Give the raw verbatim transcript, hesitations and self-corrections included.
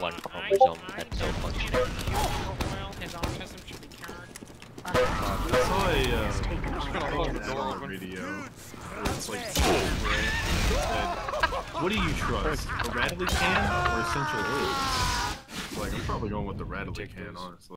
one chromosome that's so functional. His autism should be cured. I saw a uh, video. It's like, said, what do you trust, a rattly can or essential oils? Like, I'm probably going with the rattly can, honestly.